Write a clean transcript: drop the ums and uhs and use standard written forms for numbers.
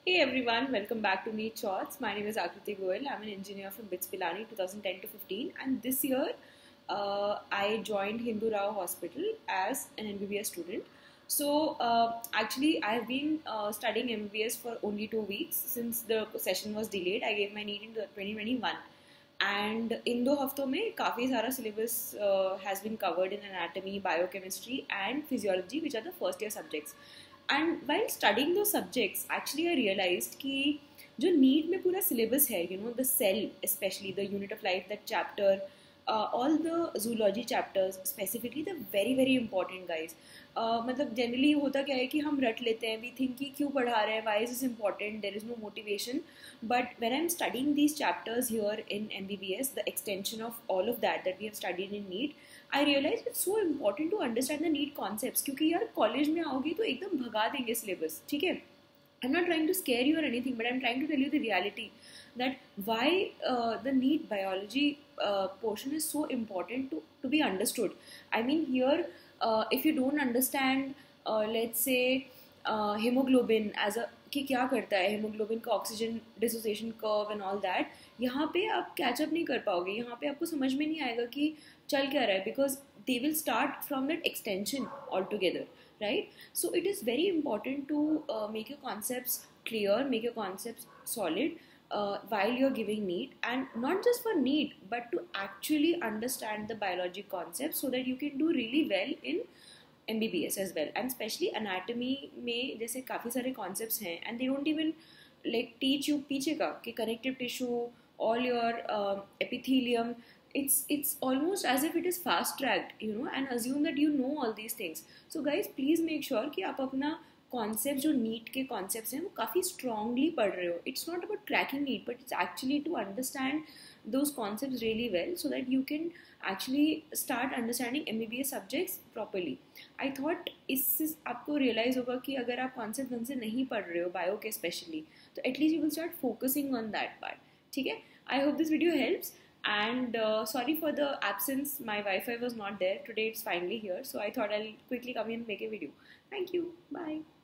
Hey everyone, welcome back to Neat Shots. My name is Akriti Goyal. I'm an engineer from BITS Pilani 2010 to 15, and this year I joined Hindu Rao Hospital as an MBBS student. Actually, I've been studying MBBS for only 2 weeks since the session was delayed. I gave my NEET in 2021, and in 2 हफ्तों में काफ़ी सारा syllabus has been covered in anatomy, biochemistry, and physiology, which are the first year subjects. And while studying those subjects, actually I realized कि जो NEET में पूरा syllabus है, the cell, especially the unit of life, that chapter, all the zoology chapters specifically, they're very very important, guys. मतलब generally होता क्या है कि हम रट लेते हैं, we think कि क्यों पढ़ा रहे हैं, why is this important, there is no motivation. But when I'm studying these chapters here in MBBS, the extension of all of that we have studied in NEET, I realize it's so important to understand the NEET concepts. क्योंकि यार college में आओगी तो एकदम भगा देंगे syllabus, ठीक है. I'm not trying to scare you or anything, but I'm trying to tell you the reality that why the NEET biology portion is so important to be understood. I mean, here, if you don't understand, let's say, hemoglobin as a कि क्या करता है hemoglobin का oxygen dissociation curve and all that, यहाँ पे आप catch up नहीं कर पाओगे. यहाँ पे आपको समझ में नहीं आएगा कि चल क्या रहा है, because they will start from that extension altogether, right? So it is very important to make your concepts clear, make your concepts solid while you're giving NEET, and not just for NEET but to actually understand the biology concepts so that you can do really well in MBBS as well. And especially anatomy में जैसे काफ़ी सारे concepts हैं and they don't even like teach you पीछे का कि connective tissue, all your epithelium. It's almost as if it is fast tracked, and assume that you know all these things. So guys, please make sure कि आप अपना concept जो NEET के concepts हैं वो काफ़ी स्ट्रांगली पढ़ रहे हो. It's not about cracking NEET, but it's actually to understand those concepts really well so that you can actually start understanding MBBS subjects properly. I thought इससे आपको realize होगा कि अगर आप concept ढंग से नहीं पढ़ रहे हो bio के specially, तो at least you will start focusing on that part. ठीक है? I hope this video helps. And sorry for the absence, my Wi-Fi was not there. Today it's finally here, so I thought I'll quickly come in and make a video. Thank you. Bye.